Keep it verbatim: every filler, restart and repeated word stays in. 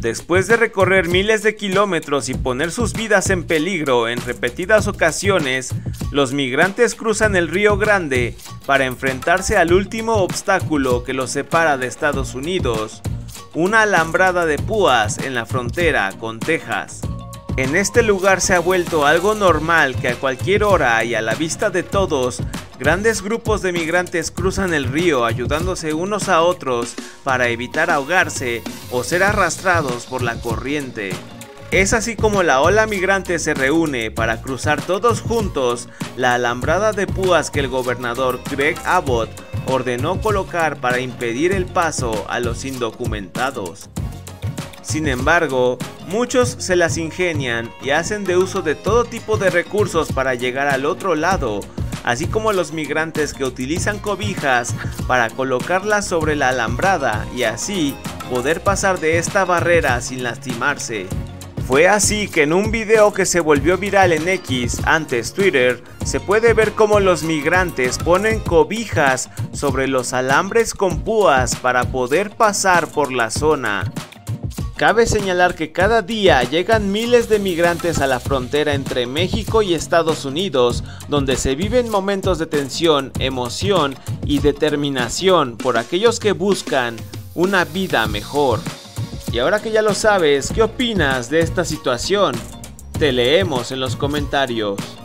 Después de recorrer miles de kilómetros y poner sus vidas en peligro en repetidas ocasiones, los migrantes cruzan el Río Grande para enfrentarse al último obstáculo que los separa de Estados Unidos, una alambrada de púas en la frontera con Texas. En este lugar se ha vuelto algo normal que a cualquier hora y a la vista de todos, grandes grupos de migrantes cruzan el río ayudándose unos a otros para evitar ahogarse o ser arrastrados por la corriente. Es así como la ola migrante se reúne para cruzar todos juntos la alambrada de púas que el gobernador Greg Abbott ordenó colocar para impedir el paso a los indocumentados. Sin embargo, muchos se las ingenian y hacen de uso de todo tipo de recursos para llegar al otro lado, así como los migrantes que utilizan cobijas para colocarlas sobre la alambrada y así poder pasar de esta barrera sin lastimarse. Fue así que en un video que se volvió viral en X, antes Twitter, se puede ver cómo los migrantes ponen cobijas sobre los alambres con púas para poder pasar por la zona. Cabe señalar que cada día llegan miles de migrantes a la frontera entre México y Estados Unidos, donde se viven momentos de tensión, emoción y determinación por aquellos que buscan una vida mejor. Y ahora que ya lo sabes, ¿qué opinas de esta situación? Te leemos en los comentarios.